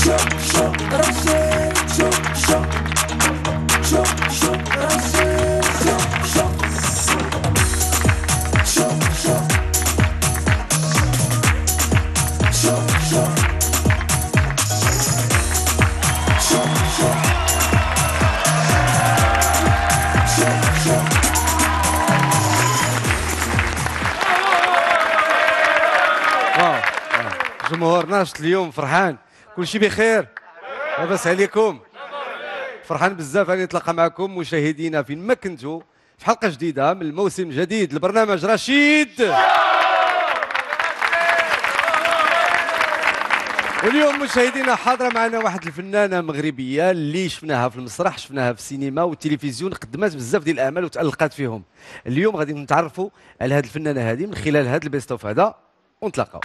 جمهور ناشط اليوم فرحان، كل شيء بخير، لاباس عليكم؟ فرحان بزاف اني نتلاقى معكم مشاهدينا فين ما كنتوا في حلقه جديده من الموسم الجديد لبرنامج رشيد. واليوم مشاهدينا حاضره معنا واحد الفنانه مغربيه اللي شفناها في المسرح، شفناها في السينما والتلفزيون، قدمت بزاف ديال الاعمال وتالقات فيهم. اليوم غادي نتعرفوا على هذه الفنانه هذه من خلال هذا البيست اوف هذا ونتلاقاو.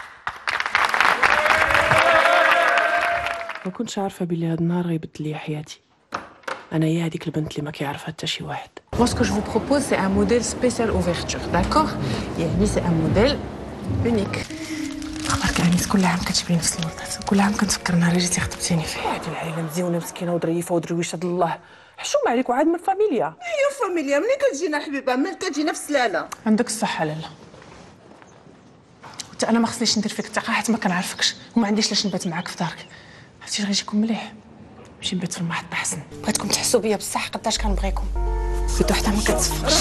ما كنتش عارفه بلي هذا النهار غيبدل لي حياتي. انا هي هذيك البنت اللي ما كيعرفها حتى شي واحد. Moi ce que je vous propose c'est un modèle spécial ouverture, d'accord؟ يعني c'est un modèle unique. اخبارك انيس؟ كل عام كتجيبي نفس الورطات، كل عام كنتفكر نهار جيتي خطبتيني فيه. هذه العائله مزيونه مسكينه وظريفه ودرويشه الله، حشومه عليك وعاد من الفاميليا. هي فاميليا ملي كتجينا حبيبه، ملي كتجينا في السلاله. عندك الصحه لالا. حتى انا ما خصنيش ندير فيك الثقه حيت ما كنعرفكش وما عنديش لاش نبات معاك في دارك. عرفتي غيجيكم مليح نمشي نبات في المحطه احسن. بغيتكم تحسوا بيا بصح قداش كنبغيكم، بغيتو حتى ما كتصفقش.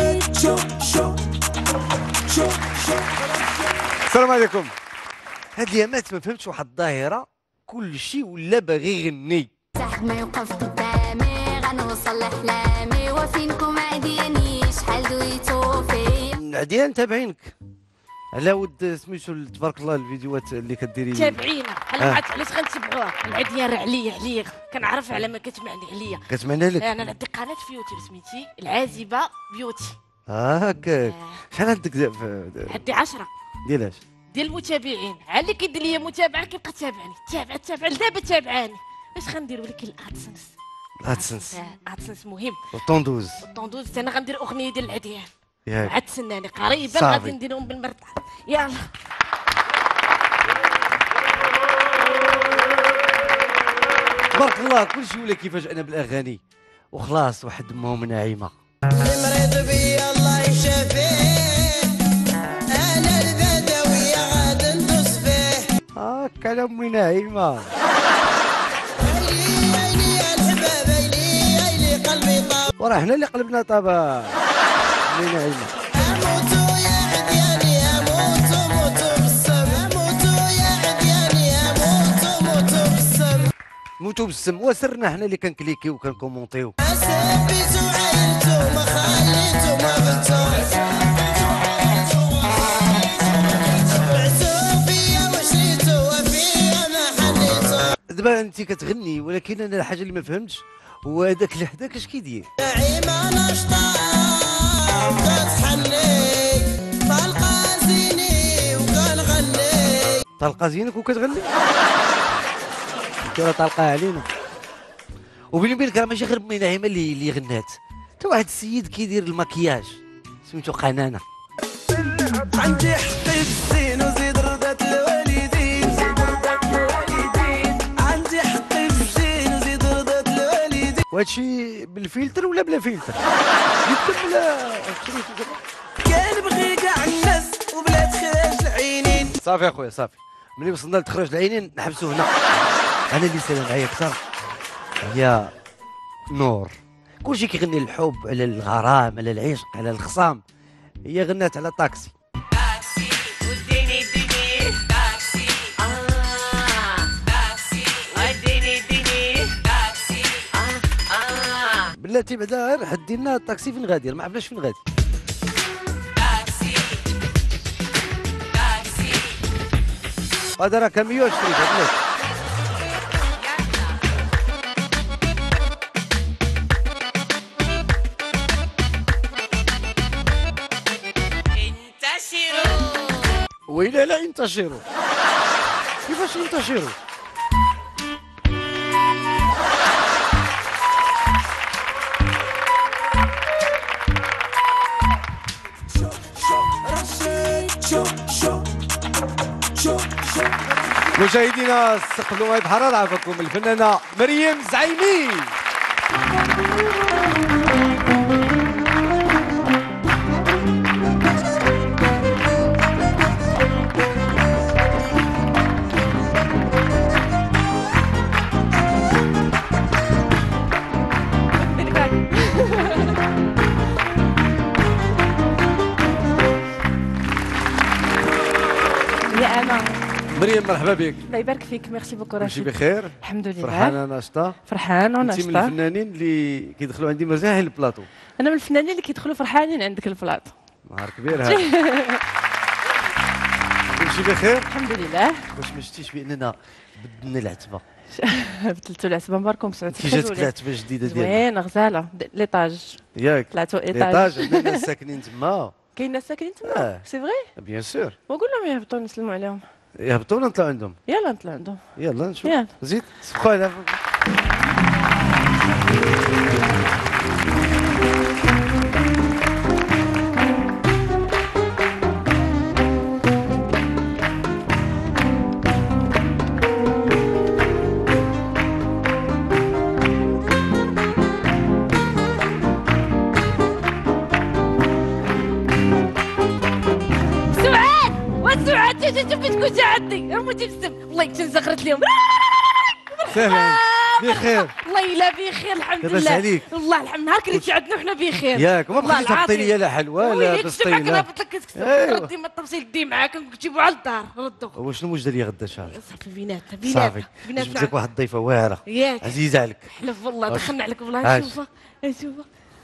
السلام عليكم. هاد اليامات ما فهمتش واحد الظاهره، كل شيء ولا باغي يغني. صاحب ما يوقف قدامي غنوصل لاحلامي، وفينكم عدياني شحال دويتو فيا. العديان تابعينك على ود سميتو تبارك الله الفيديوهات اللي كديري. تابعينا بحال ما علاش غنتبعوها. العديان راه عليا كنعرف على ما كتمعني عليا. كتمنى لك؟ انا عندي قناه في يوتيوب سميتي العازبه بيوتي. هكاك. شحال عندك عندي 10 ديال المتابعين. على اللي كيدير لي متابعه كيبقى تابعني، تابع لدابا تابعاني. اش غندير؟ ولكن الادسنس مهم. والطوندوز انا غندير اغنيه ديال العديان. ياك عاد تسناني قريبا غادي نديرهم بالمرطع. يلا تبارك الله كلشي ولا كيفاش انا بالاغاني وخلاص. واحد امهم ناعمه اللي مريض بيا الله يشافيه، انا البدوي غاد ندوس فيه. هاكا على امي ناعمه. عيني يا الحباب عيني قلبي طاب، وراه حنا اللي قلبنا طابا. امي ناعمه. اموتو يا عدياني اموتو بالسم، اموتو يا عدياني اموتو بالسم. موتوا بالسم. وسرنا حنا اللي كنكليكيو وكنكومونطيو. سبيتو عيلتو ما خليتو ما بلتو، بعتو فيا وشريتو وفيا ما حنيتو. دابا انت كتغني ولكن انا الحاجه اللي ما فهمتش هو هذاك اللحداك اش كيدير. نعيمة نشطة كتحني طلقة زيني وكنغني. طلقه زينك وكتغني؟ انت طلقه علينا. وبيني وبينك راه ماشي غير امي نعيمه اللي غنات، حتى واحد السيد كيدير المكياج سميتو قنانه. عندي حقي بالزين وزيد رضات الوالدين، عندي حقي بالزين وزيد رضات الوالدين. وهادشي بالفلتر ولا بلا فلتر؟ يكتب بلا كنبغي كاع الناس وبلا تخرج العينين. صافي اخويا صافي، ملي وصلنا لتخرج العينين نحبسوا هنا. انا اللي سالا معايا اكثر هي نور، كلشي كيغني الحب على الغرام على العشق على الخصام، هي غنات على طاكسي. طاكسي وديني طاكسي، طاكسي وديني طاكسي. بلاتي بعدا غير حدي لنا الطاكسي فين غادي، ما عرفناش فين غادي. هذا راه كان 120 بلاش. ويلا لا ينتشروا. كيفاش ينتشروا؟ مشاهدينا استقبلوا معي بحرارة عفاكم الفنانة مريم زعيمي. يا انا مريم مرحبا بك. الله يبارك فيك. ميرسي بوكو كلشي رشيد. بخير؟ الحمد لله. فرحانة ناشطة؟ فرحانه انت من وناشطه. الفنانين اللي كيدخلوا عندي مرتاحين البلاطو. انا من الفنانين اللي كيدخلوا فرحانين عندك البلاطو. نهار كبير هذا. كلشي بخير؟ الحمد لله. واش ما شفتيش باننا بدلنا العتبة؟ بدلتو العتبه مباركم سعودي. كي جاتك العتبة الجديدة ديالنا؟ زوينه غزاله ليطاج. ياك؟ طلعتو ايطاج. ليطاج عندنا ناس ساكنين تما. كاين ناس ساكنين تما. سي فغي. بيان سور. وقول لهم يهبطوا نسلموا عليهم. يهبطوا ولا نطلعوا عندهم؟ يلا نطلع عندهم. يلا نشوف. يلا. زيد سبقوا على سعاد وسعاد شوفي تكون ساعدني رموتي بالسم والله كنت زغرت اليوم سهلا بخير. والله لا بخير الحمد لاباس لله عليك؟ والله الحمد نهار كنت ساعدنا وحنا بخير ياك وما والله بقيتي تهبطي العظيم. لي لا حلوى لا ويلي كنت معاك بسطيله. رابط لك كتكتب أيوة. ردي ما التفصيل دي معاك كنكتبوا على الدار ردوا وشنو وجد لي غدا ان شاء الله؟ صافي بيناتنا صافي بيناتنا جبت لك واحد الضيفه واعره ياك عزيزه عليك. حلف والله واش؟ دخلنا عليك والله عاش. شوفها شوفها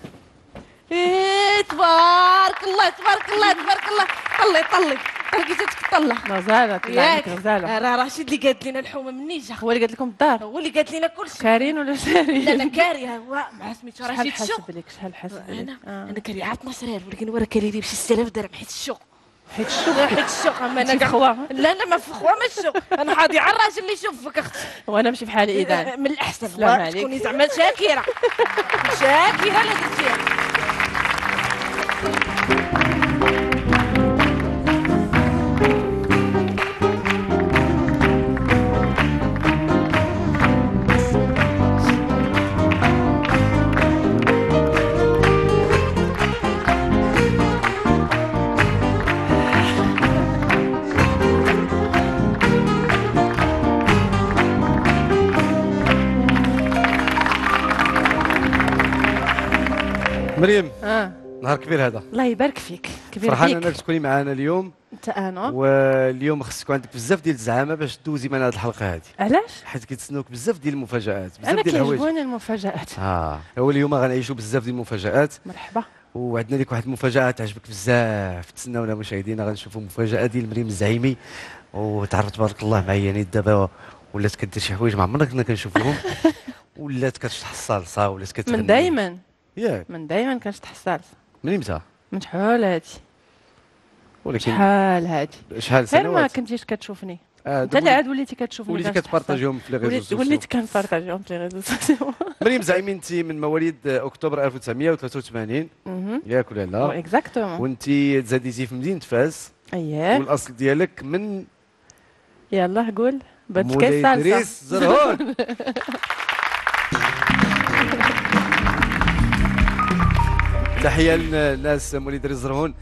تبارك الله تبارك الله تبارك الله طلي لقيتك طلع غزاله طلع ياك عندك غزاله. راه رشيد اللي قالت لنا الحومه من نيجا هو اللي قالت لكم الدار. هو اللي قالت لنا كل شيء كارين ولا ساري؟ لا لا كاري هو مع سميتو شحال رشيد حاسب الشو لك شحال حاسب لك؟ انا كاري عاد 12 ولكن ورا كاري لي بشي 6000 درهم حيت الشو حيت الشغل. حيت الشو اما انا انت كاع فخوة. لا لا ما فخوه ما الشو انا حاضي على الراجل اللي يشوفك اختي وانا ماشي بحالي اذا. من الاحسن سلام والله عليك. تكوني زعما شاكره شاكره لا درتيها مريم اه نهار كبير هذا. الله يبارك فيك. كبير فرحان بيك. انك تكوني معنا اليوم انت انا. واليوم خصك عندك بزاف ديال الزعامه باش دوزي معنا هذه الحلقه هذه علاش؟ حيت كيتسناوك بزاف ديال المفاجآت بزاف انا ديال الحوايج. كيعجبوني المفاجآت. هو اليوم غنعيشوا بزاف ديال المفاجآت مرحبا. وعندنا لك واحد المفاجأة تعجبك بزاف. تسناونا مشاهدينا غنشوفوا مفاجأة ديال مريم الزعيمي وتعرفت تبارك الله معايا يعني دابا ولات كدير شي حوايج ما عمرنا كنا كنشوفوهم ولات كتشطح الصالصة ولات كتغني. من دائما ياك من دائما كنشطح الصالصه. من امتى؟ من شحال هادي ولكن شحال هادي. شحال غير ما سنوات؟ كنتيش كتشوفني. آه انت اللي عاد وليتي كتشوفني. وليتي كنشطح كتبارطاجيهم في لي ريزو وليت سوسيو. وليت كنبارطاجيهم في لي ريزو سوسيو. مريم زعيمي انت من مواليد اكتوبر 1983 ياك ولا لا؟ اكزاكتومون. وانت تزاديتي في مدينة فاس اييه. والاصل ديالك من يلا قول. بنت مولاي كاس صالصه. إدريس زرهون. تحية للناس مولاي إدريس زرهون.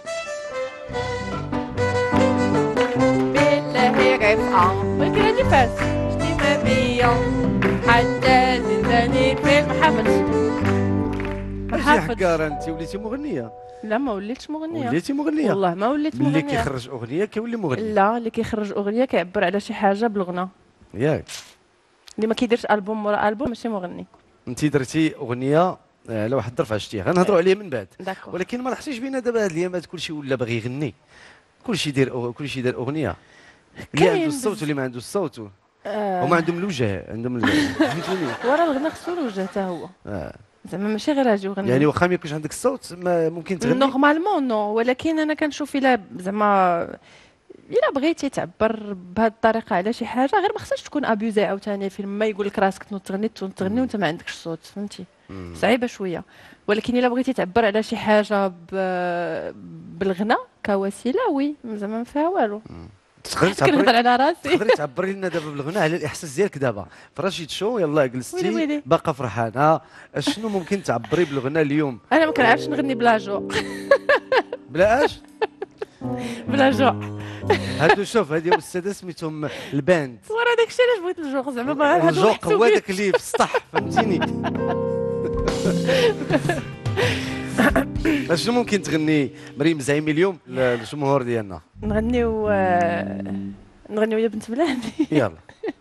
بالله رفعة ولكن هادي فاس شتي ما بيا حتى زنزانيك في المحافل. ماشي حكارة انت وليتي مغنية. لا ما وليتش مغنية. وليتي مغنية والله ما وليت ملي مغنية. كيخرج اغنية كيولي مغني. لا اللي كيخرج اغنية كيعبر على شي حاجة بالغنى. ياك اللي ما كيديرش البوم ورا البوم ماشي مغني. انت درتي اغنية على واحد الظرف عشتيها غنهضروا عليها من بعد. داكور. ولكن ما لاحظتيش بينا دابا هاد الايامات كلشي ولا باغي يغني كلشي دار اغنية. اللي عنده الصوت واللي ما عنده الصوت هما عندهم الوجه عندهم فهمتيني. ورا الغنى خصو الوجه حتى هو. زعما ماشي غير اجي وغني. يعني واخا ما يكونش عندك الصوت ما ممكن تغني. نورمالمون نو ولكن انا كنشوف الا زعما الا بغيتي تعبر بهذه الطريقه على شي حاجه غير ما خصهاش تكون ابيوزي عاوتاني فيلم ما يقول لك راسك تغني وانت ما عندكش الصوت فهمتي. صعيبه شويه. ولكن الا بغيتي تعبر على شي حاجه بالغنى كوسيله وي زعما ما فيها والو. تقدري كنهضر تعبري على راسي. تقدري تعبري لنا دابا بالغناء على الاحساس ديالك دابا في رشيد شو؟ يلا ويلي جلستي ويلي. باقا فرحانه، شنو ممكن تعبري بالغناء اليوم؟ انا ما كنعرفش نغني بلا جوع. بلا اش؟ بلا جوع. هادو شوف هادي الساده سميتهم الباند. ورا داك الشيء علاش بغيت الجوق زعما ما هادو الجوق هو محسوبين. داك اللي في السطح فهمتيني. شنو ممكن تغني مريم زعيمي اليوم للجمهور ديالنا؟ نغنيو يا بنت بلادي. يلا.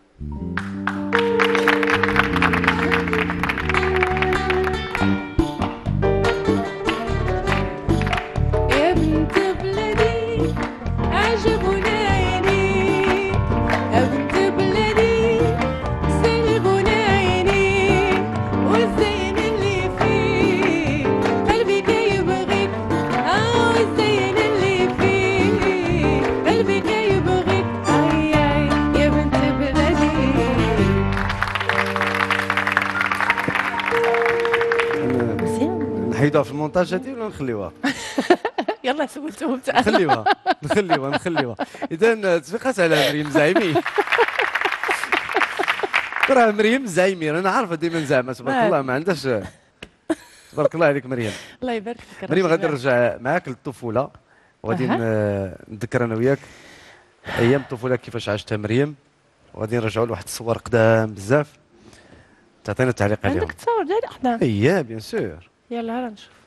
يا بنت بلادي عجبونا عينيك، يا بنت بلادي سلبونا عينيك، والزين اللي فيك قلبي كيبغيك، والزين اللي فيك قلبي كيبغيك، اي اي يا بنت بلادي. مزيان. نحيدوها في المونتاج هادي ولا نخليوها؟ يلا سولتهم تعال. نخليوها. اذا تفيقات على مريم زعيمي. راه مريم زعيمي انا عارفه ديما زعما تبارك الله ما عندهاش. تبارك الله عليك مريم. الله يبارك فيك. مريم غادي نرجع معاك للطفوله وغادي نذكر انا وياك ايام الطفوله كيفاش عاشتها مريم، وغادي نرجعوا لواحد الصور قدام بزاف تعطينا التعليق عليهم. عندك تصور ديالي قدام؟ اييه بيان سور. يلا راه نشوف.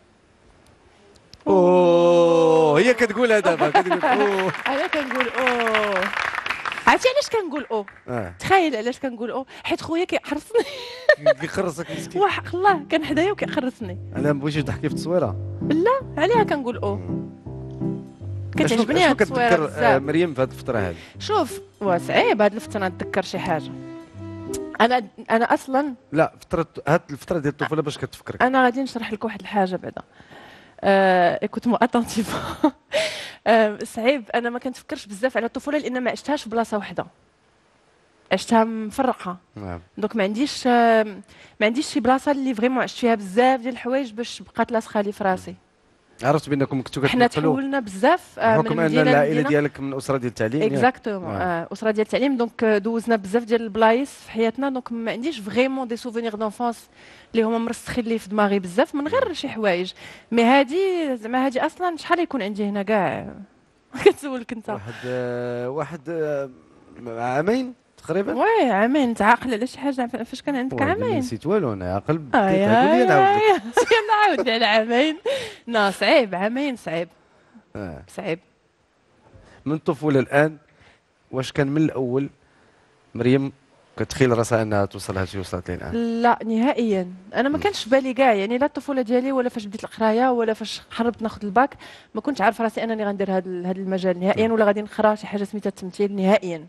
اوه هي كتقولها دابا كتقول اوه. انا كنقول اوه. عرفتي علاش كنقول اوه؟ تخيل علاش كنقول اوه، حيت خويا كيحرصني. كيخرصك مسكين. وحق الله كان حدايا وكيحرصني. انا ما بغيتش تحكي في التصويره. لا عليها كنقول اوه. كتعجبني هاد التصويره كتذكر بزاف. مريم في هذه الفتره هذه؟ شوف صعيب هاد الفتره نتذكر شي حاجه. انا اصلا لا هاد الفتره ديال الطفوله باش كتفكرك؟ انا غادي نشرح لك واحد الحاجه بعدا. ايكوت مو اتونتيف. صعيب انا ما كنتفكرش بزاف على الطفوله لان ما عشتهاش في بلاصه واحده، عشتها مفرقه. نعم. دونك ما عنديش شي بلاصه اللي فريمون عشت فيها بزاف ديال الحوايج باش بقات لاصقه لي في راسي. عرفت بانكم كنتوا حنا كتنقلوا تحولنا بزاف من بحكم ان مدينه العائله لمدينة. ديالك من اسره ديال التعليم. اكزاكتومون اسره ديال التعليم. دونك دوزنا بزاف ديال البلايص في حياتنا. دونك ما عنديش فريمون دي سوفونير دونفونس اللي هما مرسخين لي في دماغي بزاف من غير شي حوايج. مي هادي زعما هادي اصلا شحال يكون عندي هنا كاع. كتسولك انت. واحد عامين تقريبا. وي عامين. انت عاقل على شي حاجه فاش كان عندك عامين؟ نسيت والو انا عاقل. يا نعاود نعاود على عامين. لا صعيب عامين صعيب. صعيب. من الطفوله الان واش كان من الاول مريم كتخيل راسها انها توصل لهادشي وصلت ليه الان؟ لا نهائيا. انا ما كانش في بالي كاع يعني لا الطفوله ديالي ولا فاش بديت القرايه ولا فاش قربت ناخذ الباك ما كنتش عارفه راسي انني غندير هذا المجال نهائيا ولا غادي نقرا شي حاجه سميتها التمثيل نهائيا.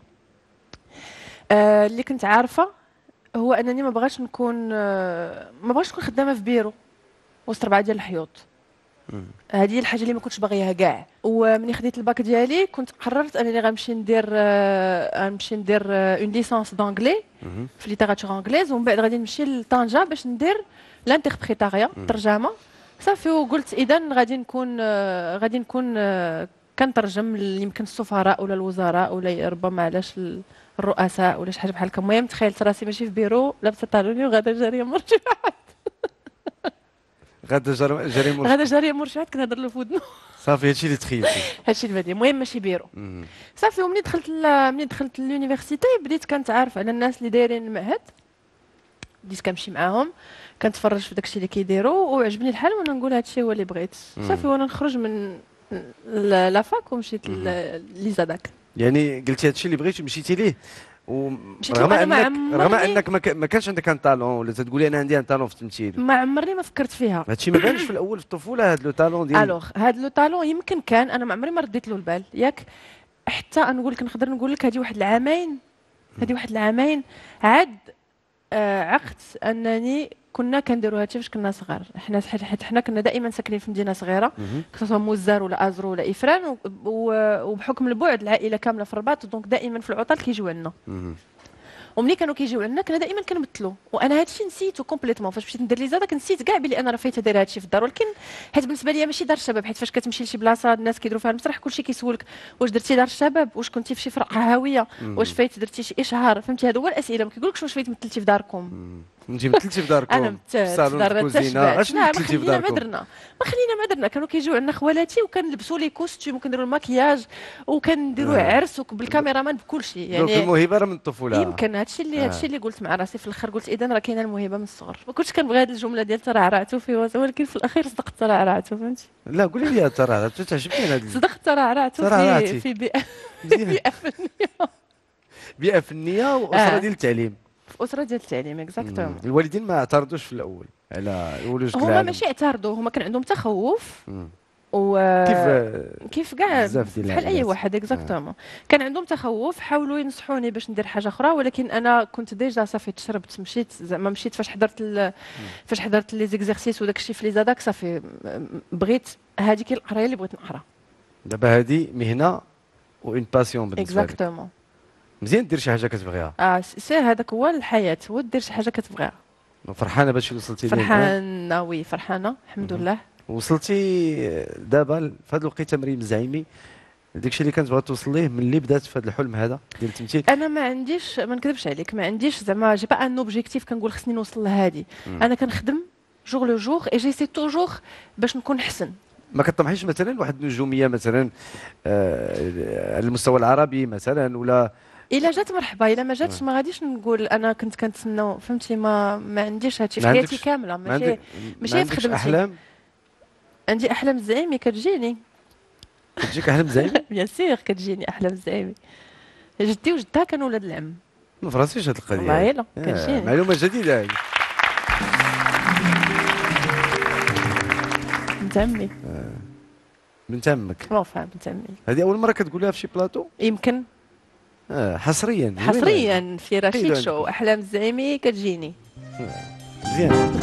اللي كنت عارفه هو انني ما بغاش نكون خدامه في بيرو وسط 4 ديال الحيوط. هذه هي الحاجه اللي ما كنتش باغيها كاع. ومني خديت الباك ديالي كنت قررت انني غنمشي ندير اون ليسونس دونجلي في ليتيراتور انجليز، ومن بعد غادي نمشي لطنجه باش ندير لانتربريتاريا الترجمه. صافي وقلت اذا غادي نكون كنترجم يمكن السفراء ولا الوزراء ولا ربما علاش الرؤساء ولا شي حاجه بحال هكا. المهم تخيلت راسي ماشي في بيرو لابسه طالوني وغادا جاريه مرشحات. غادا جاريه مرشحات كنهضر له في ودنو. صافي هادشي اللي تخيلتي. هادشي اللي بدي. المهم ماشي بيرو. صافي ومني دخلت لونيفرسيتي بديت كنتعرف على الناس اللي دايرين المعهد، بديت كنمشي معاهم كنتفرج في داكشي اللي كيديروا وعجبني الحال وانا نقول هادشي هو اللي بغيت. صافي وانا نخرج من لافاك ومشيت ليزاداك. يعني قلتي هادشي اللي بغيتي مشيتي ليه رغم انك ما كانش عندك ان طالون ولا تقولي انا عندي ان طالون في التمثيل؟ ما عمرني ما فكرت فيها. هادشي ما بانش في الاول في الطفوله هاد لو طالون ديال الوغ هاد لو طالون يمكن كان انا ما عمري ما رديت له البال ياك حتى نقول لك نقدر نقول لك هذه واحد العامين عاد عقت انني كنا كنديروا هادشي فاش كنا صغار. حنا كنا دائما ساكنين في مدينه صغيره سواء موزار ولا ازرو ولا افران وبحكم البعد العائله كامله في الرباط دونك دائما في العطل كيجيو عندنا. وملي كانوا كيجيو عندنا كنا دائما كنمثلوا، وانا هادشي نسيتو كومبليتوم. فاش مشيت ندير لي زاده كنسيت كاع بلي انا راه فايته داير هادشي في الدار، ولكن حيت بالنسبه لي ماشي دار الشباب، حيت فاش كتمشي لشي بلاصه الناس كيديروا فيها المسرح كلشي كيسولك واش درتي دار الشباب، واش كنتي في شي فرقه هاويه، واش فايت درتي شي اشهار، فهمتي؟ هادو هو الاسئله، ما كيقولكش واش فايت مثلتي في داركم. انت مثلتي في داركم؟ انا مثلت في صالون دار الكوزينه، التشبع. اش لا، ما مثلتي في خلينا ما داركم؟ درنا، ما خلينا ما درنا. كانوا كيجيو عندنا خوالاتي وكنلبسوا لي كوستيم وكنديروا الماكياج وكنديروا عرس بالكاميرا بكل شيء دونك يعني. الموهبه راه من الطفوله. يمكن هادشي اللي قلت مع راسي في الاخر، قلت اذا راه كاينه الموهبه من الصغر. ما كنتش كنبغي هذه الجمله ديال ترعرعتو في وسط، ولكن في الاخير صدقت ترعرعتو، فهمتي؟ لا قولي لي ترى تعجبني هذا صدقت ترعرعتو ترعرعتي. في بيئه مزيان. بيئه فنيه، بيئه فنيه واسره ديال التعليم. في اسره ديال التعليم اكزاكتومون. الوالدين ما اعترضوش في الاول على ولوجك هما العالم؟ ماشي اعترضوا، هما كان عندهم تخوف مم. و كيف كيف كاع بزاف ديال بحال اي العائلات. واحد اكزاكتومون. كان عندهم تخوف، حاولوا ينصحوني باش ندير حاجه اخرى، ولكن انا كنت ديجا صافي تشربت، مشيت زعما مشيت فاش حضرت لي زيكزارسيس وداك الشيء في لي زاداك صافي بغيت هذيك القرايه اللي بغيت نقرا. دابا هذه مهنه وان باسيون بالنسبه لك. اكزاكتومون. مزيان دير شي حاجه كتبغيها. سير هذاك هو الحياه، هو دير شي حاجه كتبغيها. فرحانه باش وصلتي ليه الآن؟ فرحانه، وي فرحانه الحمد لله. وصلتي دابا في هذا الوقيته مريم الزعيمي داكشي اللي كانت بغات توصل ليه ملي بدات في هذا الحلم هذا ديال التمثيل؟ انا ما عنديش، ما نكذبش عليك، ما عنديش زعما جي با ان اوبجيكتيف كنقول خصني نوصل لهادي. انا كنخدم جوغ لو جوغ اي جيسي توجور باش نكون احسن. ما كطمحيش مثلا واحد النجوميه مثلا على المستوى العربي مثلا ولا؟ الا جات مرحبا، الا ما جاتش ما غاديش نقول انا كنت كنتسنى، فهمتي؟ ما عنديش هادشي في ما حياتي عندكش- كامله، ما ماشي عندك- ماشي ما في عندكش خدمتي. احلام؟ عندي احلام الزعيمي كتجيني، كتجيك احلام زعيمه؟ بيان سيغ كتجيني احلام الزعيمي. جدي وجدها كانوا ولاد العم. ما فراسيش هذه القضيه. والله لا آه، كتجيني. معلومه جديده هذه. بنت عمي، بنت عمك، وفاء بنت عمي. هذه اول مره كتقولها في شي بلاطو؟ يمكن حصريا زوينة. حصريا في رشيد حلو شو احلام الزعيمي كتجيني. مزيان.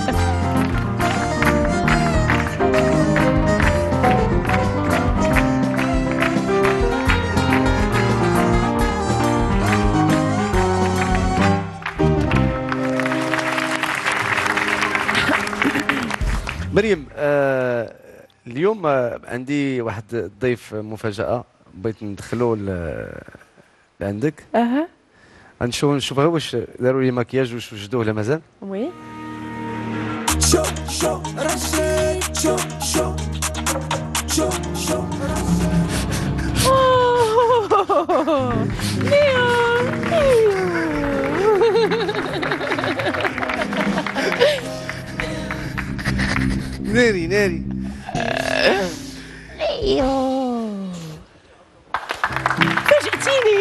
مريم، اليوم عندي واحد الضيف مفاجأة بغيت ندخلو لعندك. اها نشوف غير واش داروا لي ماكياج واش وجدوه ولا مازال. وي شو شو رشيد شو شو شو شو ناري ناري. فاجأتيني.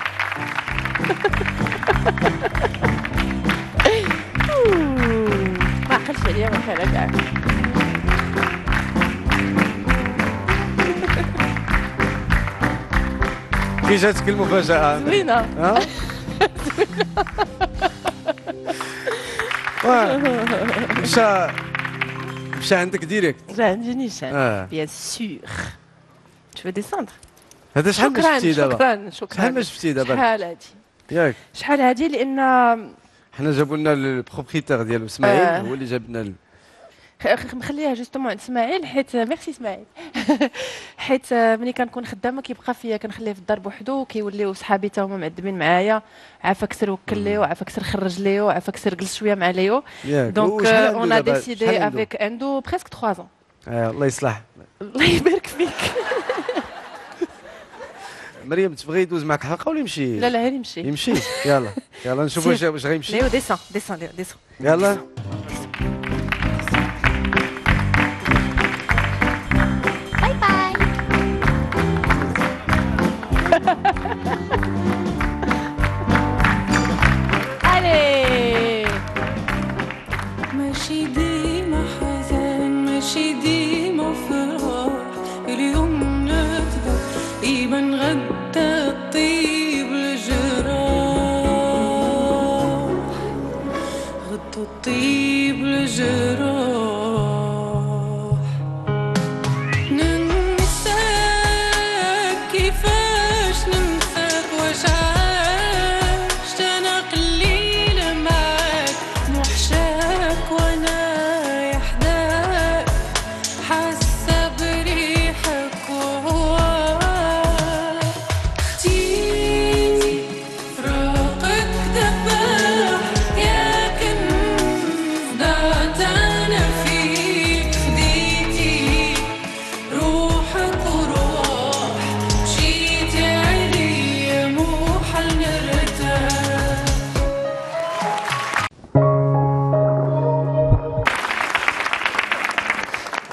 ما عقلتش عليا ما كان كاع. كي جاتك المفاجأة؟ زوينة. ها؟ مشى عندك ديريكت. جا عندي نيشان. Bien بيان سور. Tu veux descendre؟ هذا شحال ما شفتي دابا؟ شكرا شحال ما شفتي دابا؟ شحال هادي؟ ياك شحال هادي لان حنا جابوا لنا البروبريتير ديالو اسماعيل، هو اللي جاب لنا مخليها جوستومون عند اسماعيل، حيت ميرسي اسماعيل. حيت ملي كنكون خدامه كيبقى فيا كنخليه في الدار بوحدو، كيوليو صحابي تا هما معذبين معايا، عافاك سير وكل ليه، وعافاك سير خرج ليه، وعافاك سير جلس شويه مع ليو. ياك. دونك وشحال عنده اون ا دابا؟ ديسيدي شحال عنده؟ افيك عنده بريسك 3 ans. الله يصلح. الله يبارك فيك. مريم تبغي يدوز معك حلقه ولا يمشي؟ لا هاني مشي. يمشي. يلا يلا نشوف واش غيمشي. ليو ديسون ديسون ليو ديسون. يلا باي باي. الي ماشي ديما حزن ماشي ديما فرح، اليوم نكذب يبان غدا الطيب الجراح، غدا الطيب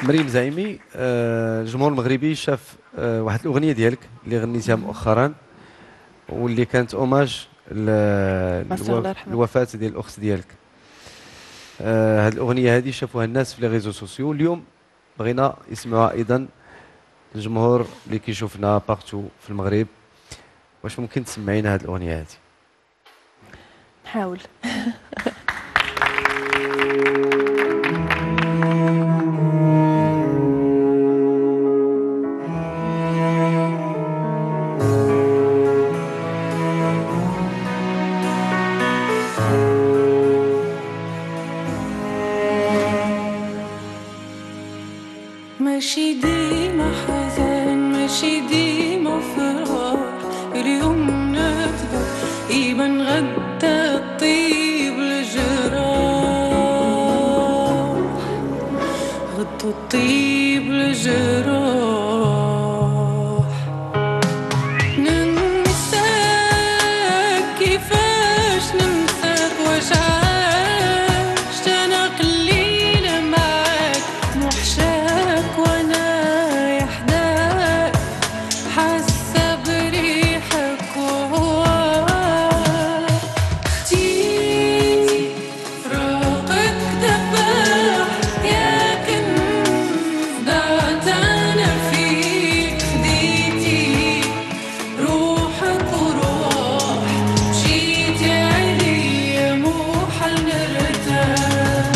مريم زعيمي، الجمهور المغربي شاف واحد الاغنيه ديالك اللي غنيتيها مؤخرا واللي كانت اوماج الله يرحمه. الوفاه ديال الاخت ديالك. هذه الاغنيه هذه شافوها الناس في لي ريزو سوسيو، اليوم بغينا يسمعوها ايضا الجمهور اللي كيشوفنا بارتو في المغرب. واش ممكن تسمعينا هذه الاغنيه هذه؟ نحاول. ماشي ديما حزن ماشي ديما فرح، اليوم نكذب يبان غدا الطيب الجراح، غدا الطيب الجراح. ننساك كيفاش ننساك، واش عشت انا قليلة معاك، موحشاك وانا يحداك، حاسة بريحك وهواك. جيتي فراقك دباح، يا كنز ضاعت انا فيك، خديتي روحك وروح، مشيتي عليا مو حل نرتاح.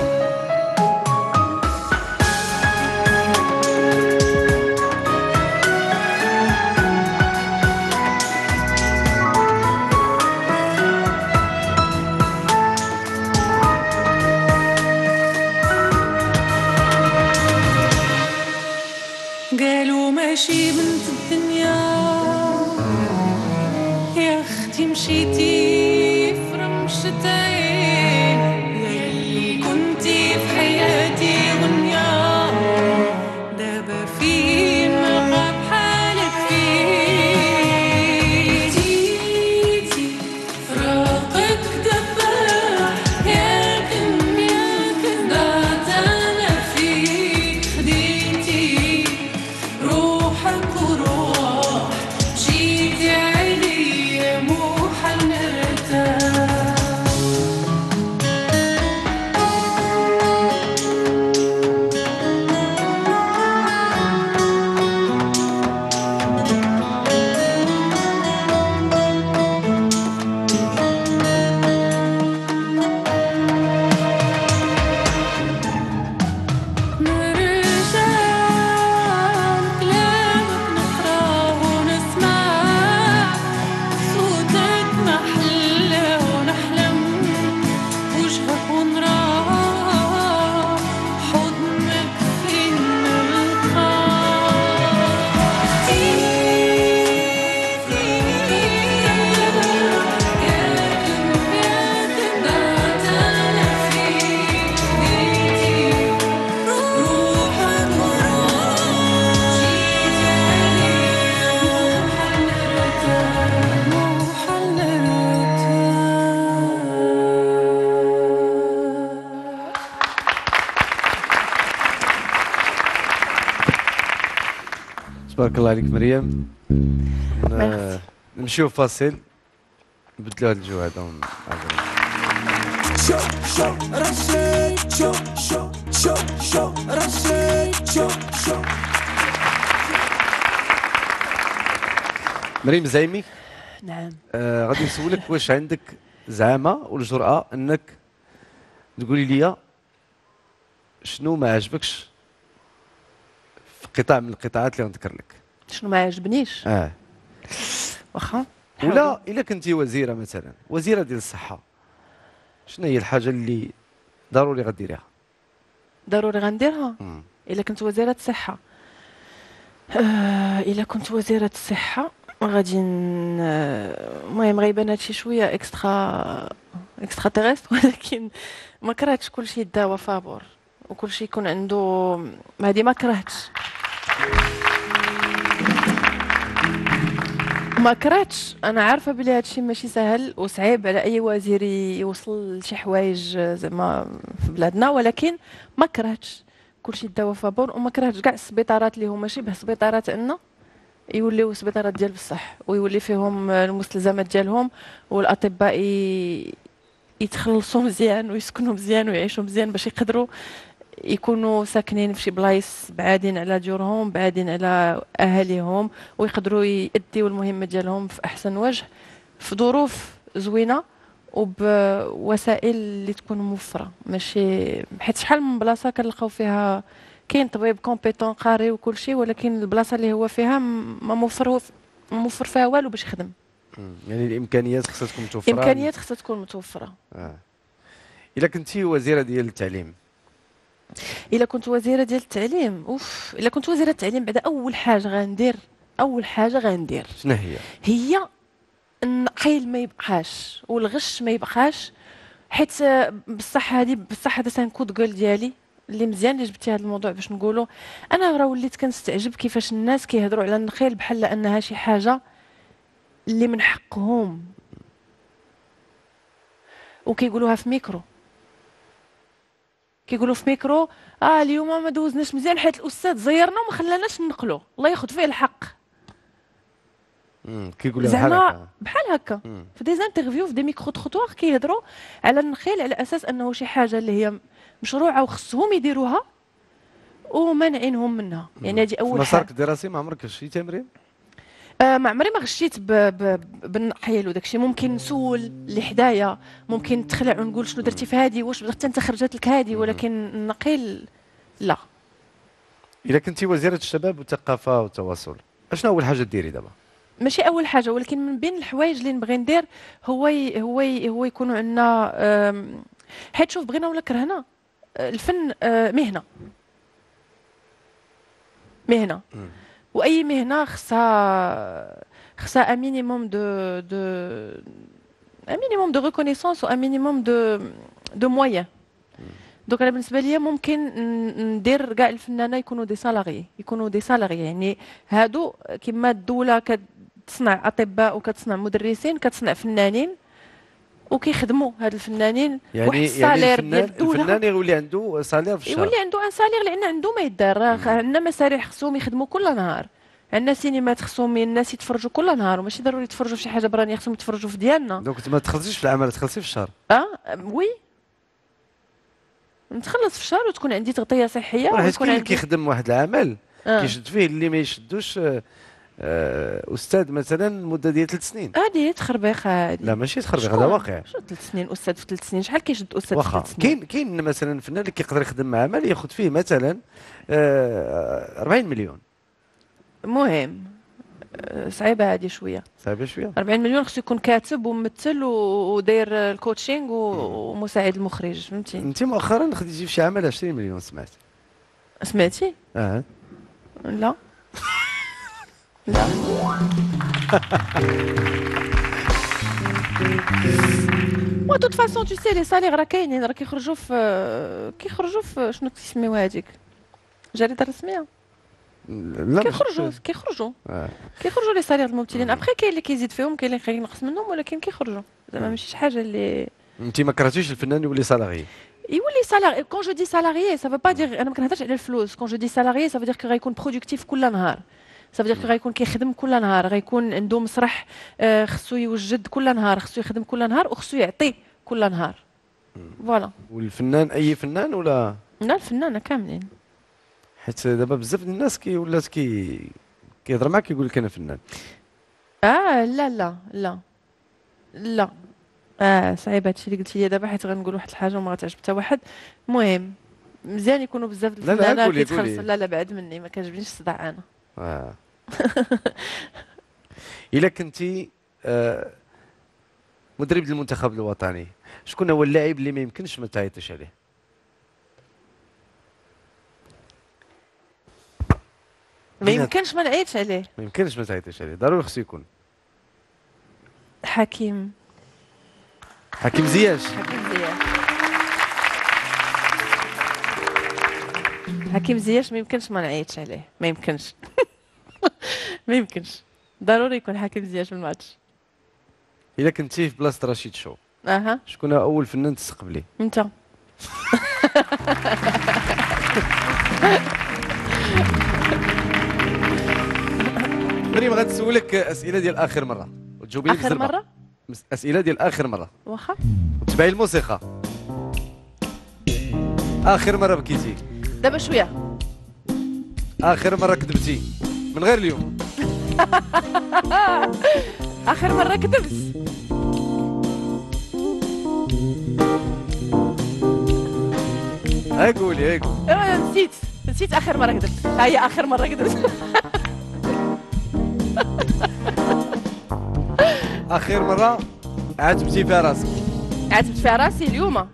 قالوا ماشي بنت الدنيا، يا اختي مشيتي في رمشتين، يلي كنتي في حياتي غنيا، دابا فين ما غاب حالك فين. جيتي فراقك دباح، يا كنز ضاعت انا فيك، خديتي روحك وروح، مشيتي عليا مو حل نرتاح. نرجع كلامك نقراه ونسمع، صوتك محلى ونحلم، وجهك ونراه، حضنك فين نلقاه. تيجي يا كنت ضاعت أنا فيك، خديتي روحك وروح، جيتي عليا مو حل تبارك الله عليك مريم. ميرسي. نمشيو فاصل نبدلوا هذا الجو هذا ونعاودوا. شو شو رشيد شو شو شو شو رشيد شو شو. مريم زعيمي، نعم. غادي نسولك واش عندك زعامه والجرأة انك تقولي لي شنو ما عجبكش في قطاع من القطاعات اللي غنذكر لك. شنو ما عجبنيش؟ واخا. ولا الا كنتي وزيره مثلا، وزيره ديال الصحه، شنو هي الحاجه اللي ضروري غديريها؟ ضروري غنديرها الا كنت وزيره الصحه. الا كنت وزيره الصحه غادي المهم غيبان هادشي شويه اكسترا تيريست، ولكن ما كرهتش كلشي يداوى فابور وكلشي يكون عنده، هادي ما كرهتش. ما كرهتش، انا عارفه بلي هادشي ماشي سهل وصعيب على اي وزير يوصل لشي حوايج زعما في بلادنا، ولكن ما كرهتش. كلشي داوا فابور، وما كرهتش كاع السبيطارات اللي هما شبه سبيطارات عندنا يوليو سبيطارات ديال بصح، ويولي فيهم المستلزمات ديالهم، والاطباء يتخلصوا مزيان ويسكنوا مزيان ويعيشوا مزيان باش يقدروا يكونوا ساكنين في شي بلايص بعادين على ديورهم، بعادين على اهاليهم، ويقدروا يأديوا المهمه ديالهم في احسن وجه في ظروف زوينه وبوسائل اللي تكون موفره. ماشي حيت شحال من بلاصه كنلقاو فيها كاين طبيب كومبيتون قاري وكل شيء، ولكن البلاصه اللي هو فيها ما موفر فيها والو باش يخدم. يعني الامكانيات خصها تكون متوفره. الامكانيات خصها تكون متوفره. الا كنتي وزيره ديال التعليم، الا كنت وزيره ديال التعليم، اوف، الا كنت وزيره التعليم بعدا اول حاجه غندير شنو هي؟ هي النقيل ما يبقاش والغش ما يبقاش. حيت بصح هذا سانكود جول ديالي اللي مزيان اللي جبتي هذا الموضوع باش نقولوا. انا راه وليت كنستعجب كيفاش الناس كيهضروا على النقيل بحال انها شي حاجه اللي من حقهم، وكيقولوها في ميكرو. كيقولوا في ميكرو اليوم ما دوزناش مزيان حيت الاستاذ زيرنا وما خلاناش ننقلوا، الله ياخذ فيه الحق. كيقولوا بحال زعما هكا. بحال هكا في دي زانترفيو في دي ميكرو تخوتوار كيهضروا على النخيل على اساس انه شي حاجه اللي هي مشروعه وخصهم يديروها ومانعينهم منها. يعني هذه في اول مسارك حاجه. الدراسي ما عمرك شي تمرين؟ ما عمري ما غشيت بالنقيل وداكشي. ممكن نسول اللي حدايا، ممكن تخلع ونقول شنو درتي في هذه، واش حتى انت خرجت لك هذه، ولكن النقيل لا. الا كنتي وزيره الشباب والثقافه والتواصل، اشنو اول حاجه ديري دابا؟ ماشي اول حاجه، ولكن من بين الحوايج اللي نبغي ندير هو يكونوا عندنا. حيت شوف بغينا ولا كرهنا الفن مهنه واي مهنه خصها ان مينيموم دو ريكونيسونس و ان مينيموم دو مويان. دونك انا بالنسبه لي ممكن ندير كاع الفنانه يكونوا دي سالاري، يعني هادو كما الدوله كتصنع اطباء وكتصنع مدرسين كتصنع فنانين وكيخدموا هاد الفنانين واحد السالير ديال الدوله. الفنان يولي عنده سالير في الشهر. يولي عنده ان سالير لان عنده ما يدار. عندنا مسارح خصهم يخدموا كل نهار، عندنا سينمات خصهم الناس يتفرجوا كل نهار، وماشي ضروري يتفرجوا في شي حاجه برانيه، خصهم يتفرجوا في ديالنا. دونك ما تخلصيش في العمل، تخلصي في الشهر. وي نتخلص في الشهر وتكون عندي تغطيه صحيه حيت ويكون كاين اللي عندي كيخدم واحد العمل كيشد فيه اللي ما يشدوش. استاذ مثلا مده ديال 3 سنين. هذه تخربيق هذه. لا ماشي تخربيق، هذا واقع. شو 3 سنين استاذ في 3 سنين؟ شحال كيشد استاذ في واخا 3 سنين؟ كاين مثلا فنان اللي كيقدر يخدم عمل ياخذ فيه مثلا 40 مليون. المهم صعيبه هذه شويه. صعيبه شويه. 40 مليون خصو يكون كاتب وممثل وداير الكوتشينغ ومساعد المخرج، فهمتي؟ انت مؤخرا خديتي في شي عمل 20 مليون سمعت. سمعتي؟ لا لا. و توت فاسون تو سي لي سالير راه كاينين، راه كيخرجوا في شنو تسميو هذيك الجريده الرسميه. لا كيخرجوا لي سالير الممثلين. ابخي كاين اللي كيزيد فيهم، كاين اللي كينقص منهم، ولكن كيخرجوا. زعما ماشي شي حاجه اللي انت ما كرهتيش الفنان يولي سالاري. يولي سالاري. كون جو دي سالاريي سافا با دير انا ما كنهضرش على الفلوس. كون جو دي سالاريي سافا دير كو غيكون برودكتيف كل نهار، سافا دير كو غيكون كيخدم كل نهار، غيكون عنده مسرح خصو يوجد كل نهار، خصو يخدم كل نهار وخصو يعطي كل نهار. فوالا. والفنان اي فنان ولا؟ لا الفنانه كاملين. حيت دابا بزاف ديال الناس ولات كيهضر معاك كيقول لك انا فنان. لا لا لا لا. صعيب هادشي اللي قلتي لي دابا، حيت غنقول واحد الحاجه وما غتعجب حتى واحد. المهم مزيان يكونوا بزاف د الفنانات كيتخلصوا. لا بعد مني ما كيعجبنيش الصداع انا. الا كنتي مدرب المنتخب الوطني، شكون هو اللاعب اللي ما يمكنش ما تعيطيش عليه؟ ما يمكنش ما نعيطش عليه. ما يمكنش ما تعيطيش عليه، ضروري خصو يكون حكيم زياش. حكيم زياش ما يمكنش ما نعيطش عليه، ما يمكنش. ما يمكنش، ضروري يكون حكيم زياش في الماتش. الا كنتي في بلاصه رشيد شو، شكون هو اول فنان تستقبليه؟ انت. مريم غنسولك اسئله ديال اخر مره وتجاوبي لي اخر بزربه. مره اسئله ديال اخر مره واخا. وتبعي الموسيقى. اخر مره بكيتي، دابا شويه. اخر مره كذبتي من غير اليوم. اخر مره كذبت. ها قولي. نسيت اخر مره كذبت. ها هي اخر مره كذبت. اخر مره عاتبتي فيها راسك. عاتبت فيها راسي اليوم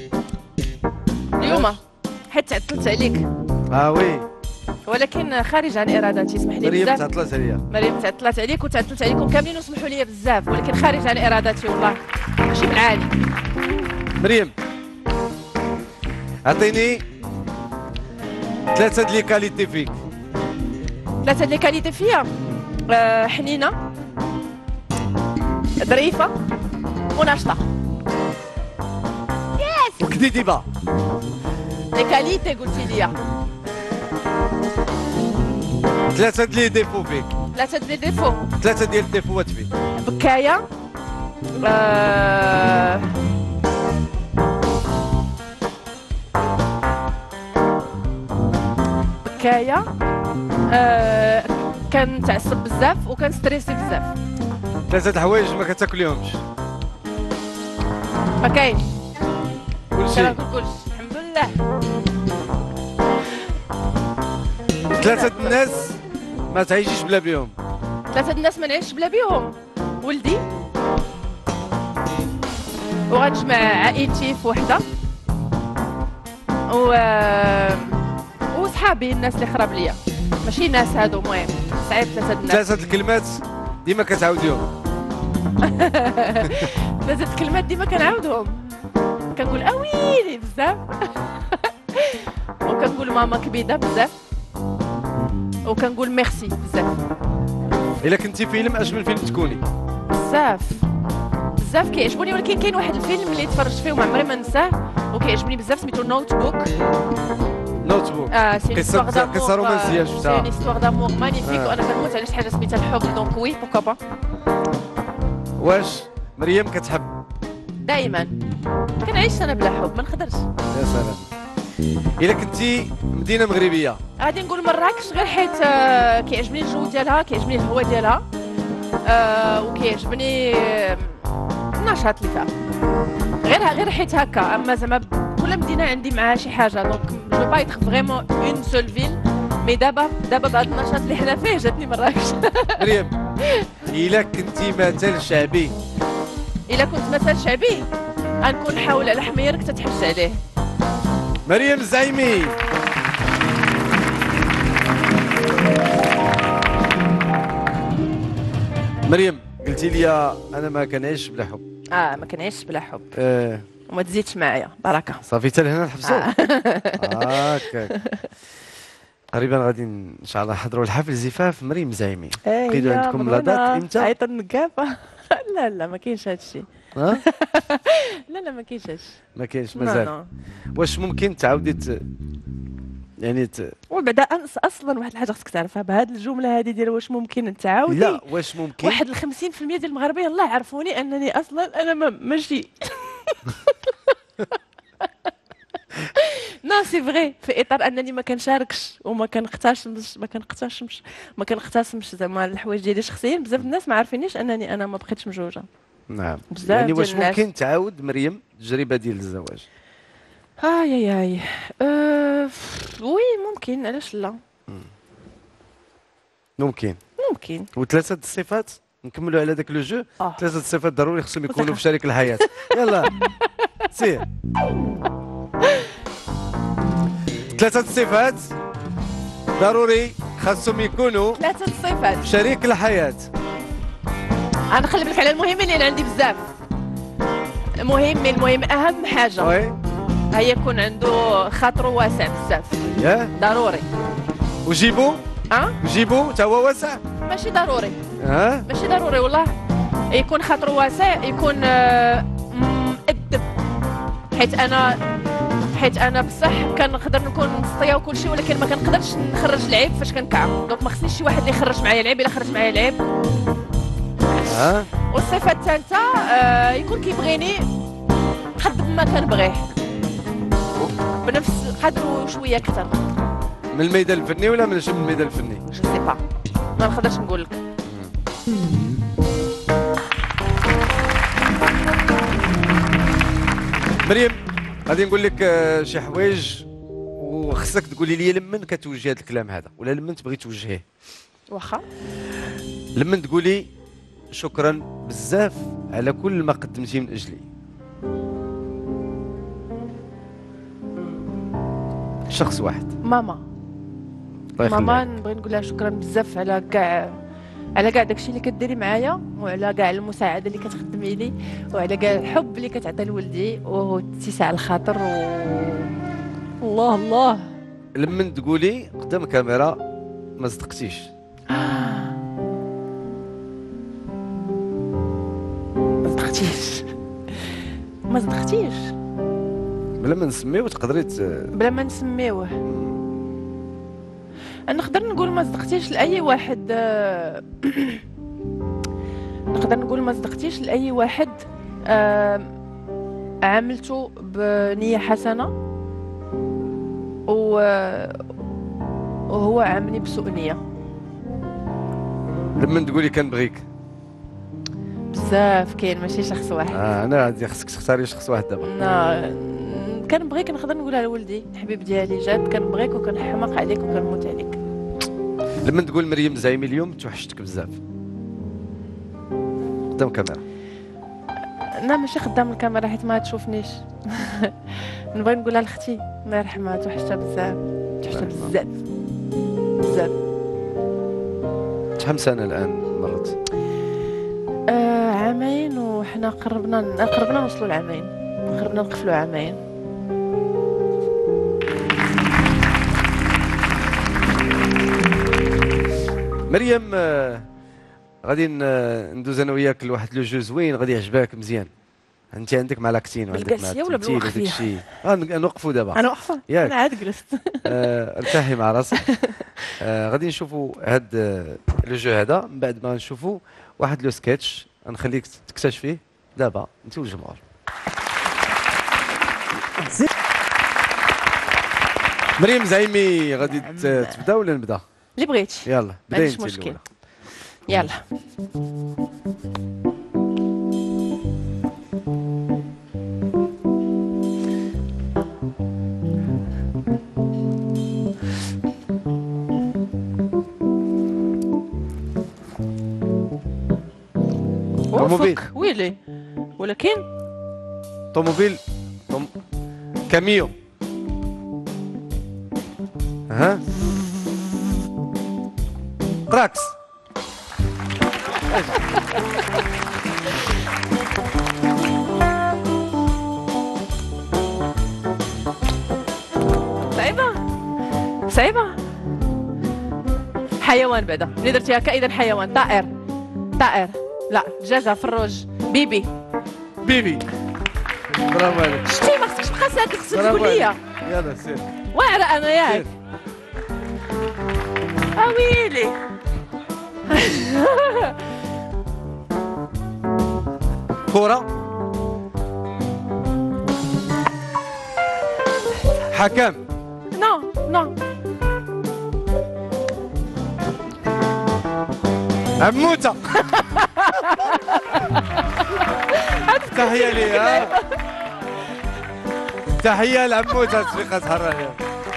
حيت تعطلت عليك، وي ولكن خارج عن ارادتي. اسمح لي مريم بزاف. تعطلت عليا. مريم تعطلت عليك وتعطلت عليكم كاملين وسمحوا لي بزاف، ولكن خارج عن ارادتي والله. ماشي بالعالي. مريم عطيني 3 ديال لي كاليتي فيك. 3 لي كاليتي فيا. حنينه، ظريفه، وناشطه. وكذيبه. لي كاليتي قلتي لي. 3 ديال لي ديفو فيك. 3 ديال ديفو. 3 ديال الديفوات فيك. بكايه. بكايه. كنتعصب بزاف وكنستريسي بزاف. 3 د الحوايج ما كتاكليهمش. ما كاينش. كلشي. كناكل كلشي الحمد لله. 3 د الناس ما تعيشيش بلا بيهم. 3 الناس ما نعيش بلا بيهم. ولدي، وغنجمع عائلتي في وحده، وصحابي الناس اللي قراب ليا، ماشي ناس هادو. المهم صعيب 3 الناس. 3 د الكلمات ديما كتعاوديهم. 3 الكلمات ديما كنعاودهم. كنقول اويلي بزاف. وكنقول ماما كبيده بزاف. وكنقول ميرسي بزاف. الا كنتي فيلم اش من فيلم تكوني؟ بزاف كيعجبوني، ولكن كاين واحد الفيلم اللي تفرجت فيه وما عمري ما نساه وكيعجبني بزاف، سميتو نوت بوك. نوت بوك. سي قصه رومانسيه سي شفتها. اون هيستوار دامور مانيفيك، وانا كنموت على شي حاجه سميتها الحب، دونك وي بوكا با. واش مريم كتحب؟ دائما كنعيش انا بلا حب، ما نقدرش. يا سلام. الا كنتي مدينه مغربيه غادي نقول مراكش، غير حيت كيعجبني الجو ديالها، كيعجبني الهواء ديالها، وكيعجبني النشاط اللي فيها. غير حيت هكا. اما زعما كل مدينه عندي معاها شي حاجه، دونك جو با ايتر فريمون اون سول فيل. مي دابا بهذا النشاط اللي حنا فيه جاتني مراكش. مريم الا كنتي مثل شعبي. الا كنت مثل شعبي غنكون حاول على حميرك تتحش عليه. مريم الزعيمي. مريم قلتي لي انا ما كنعيش بلا حب. ما كنعيش بلا حب. آه. وما تزيدش معايا بركه. صافي حتى لهنا نحبسوا. هكاك. قريبا غادي ان شاء الله نحضروا الحفل الزفاف مريم زعيمي. بقيتوا عندكم لا دات امتى؟ عيط النقافه. لا ما كاينش هذا الشيء. ها؟ لا ما كاينش هذا الشيء. ما كاينش مازال. واش ممكن تعاودي يعني وبعدا اصلا واحد الحاجه خصك تعرفها بهذه الجمله هذه ديال واش ممكن تعاودي. لا واش ممكن واحد 50% ديال المغاربه يلاه عرفوني انني اصلا انا ماشي. نو سي فغي، في اطار انني ما كنشاركش وما كنقتسمش زعما الحوايج ديالي شخصيا. بزاف الناس ما عارفينيش انني انا ما بقيتش مزوجه. نعم. بزاف يعني ديال واش الناس. ممكن تعاود مريم التجربه ديال الزواج؟ اي وي ممكن، علاش لا. ممكن. وثلاثه الصفات نكملوا على ذاك لو جو. 3 الصفات ضروري خصهم يكونوا في شريك الحياه. يلا سير. 3 الصفات ضروري خاصهم يكونوا 3 الصفات في شريك الحياه. غنخلي لك على المهم اللي عندي بزاف. المهم اهم حاجه وي هي يكون عنده خاطر واسع بزاف. ياه ضروري. وجيبو تا هو واسع. ماشي ضروري. ماشي ضروري والله. يكون خاطر واسع، يكون مؤدب. حيت حيت انا بصح كنقدر نكون مسطيه وكل شيء، ولكن ما كنقدرش نخرج العيب فاش كنكعب، دونك ما خصنيش شي واحد اللي يخرج معايا العيب. الا خرج معايا العيب. ها والصفه الثالثه يكون كيبغيني قد ما كنبغيه، بنفس قدره شويه اكثر. من الميدان الفني ولا من الميدان الفني؟ جو سي با، ما نقدرش نقول لك. مريم غادي نقول لك شي حوايج وخصك تقولي لي لمن كتوجه هذا الكلام هذا ولا لمن تبغي توجهيه. واخا. لمن تقولي شكرا بزاف على كل ما قدمتي من اجلي. شخص واحد. ماما. الله يخليك. ماما نبغي نقول لها شكرا بزاف على كاع داكشي اللي كديري معايا، وعلى كاع المساعده اللي كتخدمي لي، وعلى كاع الحب اللي كتعطي لولدي واتساع الخاطر الله الله. لمن تقولي قدام الكاميرا ما صدقتيش. ما صدقتيش بلا ما نسميو تقدري بلا ما نسميوه. نقدر نقول ما صدقتيش لاي واحد. نقدر نقول ما صدقتيش لاي واحد عاملته بنيه حسنه وهو عاملني بسوء نيه. لمن تقولي كنبغيك. بزاف كاين، ماشي شخص واحد. انا غادي خصك تختاري شخص واحد دابا. كنبغيك، نقدر نقولها لولدي الحبيب ديالي، جاد كنبغيك وكنحماق عليك وكنموت عليك. لمن تقول مريم زايمي اليوم توحشتك بزاف قدام الكاميرا. انا ماشي قدام الكاميرا حيت ما تشوفنيش. نبغي نقولها لاختي الله يرحمها، توحشتها بزاف، توحشتها بزاف بزاف. شحال من سنه الان مرت؟ عامين، وحنا قربنا نوصلوا لعامين، قربنا نقفلوا عامين. مريم غادي ندوز انا وياك لواحد لو جو زوين غادي يعجبك مزيان. انت عندك مع لاكتين وعندك مع بالجالسية ولا التمثيل بالوقفية؟ وداك الشيء. نوقفوا دابا. انا واقفه، ياك. انا عاد جلست. ارتاحي مع راسك. غادي نشوفوا هاد لو جو هذا، من بعد ما نشوفوا واحد لو سكيتش غنخليك تكتشفيه دابا انت والجمهور. مريم زعيمي غادي تبدا ولا نبدا؟ اللي بغيتي. يلا ما بداي عنديش انت مشكل. الأولى. يلا. طوموبيل. وفق ويلي، ولكن طوموبيل. كاميو. ها راكس. صعيبة. حيوان بعدا، ملي درتي هكا اذا حيوان. طائر. لا، دجاجة، فروج، بيبي. برافو عليك. شتي ما خصكش تبقى ساكت، خصك برافو تقول لي. عليك. يلا سير. واعرة انا ياك. ويلي. كرة. حكم. نو. عموتة. تحية لي. تحية لعموتة تفيقة حراية.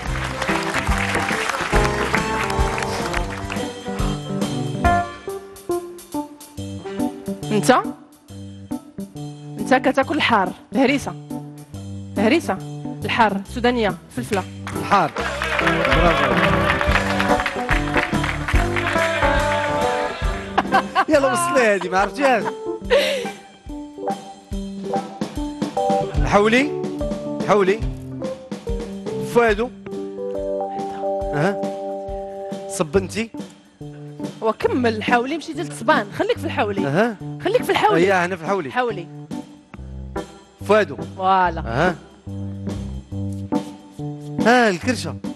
انت كتاكل الحار، الهريسة، الحار، سودانية، فلفلة. الحار. برافو. يلا وصلي هذه ما عرفتيهاش. حولي فؤادو. صبنتي. وكمل حولي، مشيتي للتصبان، خليك في الحولي. خليك في الحولي. هي هنا في الحولي. حولي. فؤادو. فوالا. ها الكرشه